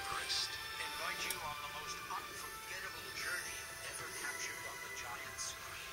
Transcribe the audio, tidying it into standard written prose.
Everest. Invite you on the most unforgettable journey ever captured on the giant screen.